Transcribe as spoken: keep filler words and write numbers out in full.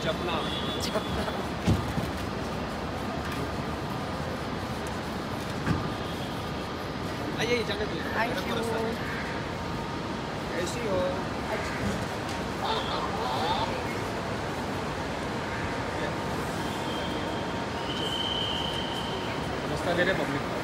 चपला चपला। आइए जाने दीजिए। Thank you. कैसी हो? नमस्कार दे रहे पब्लिक।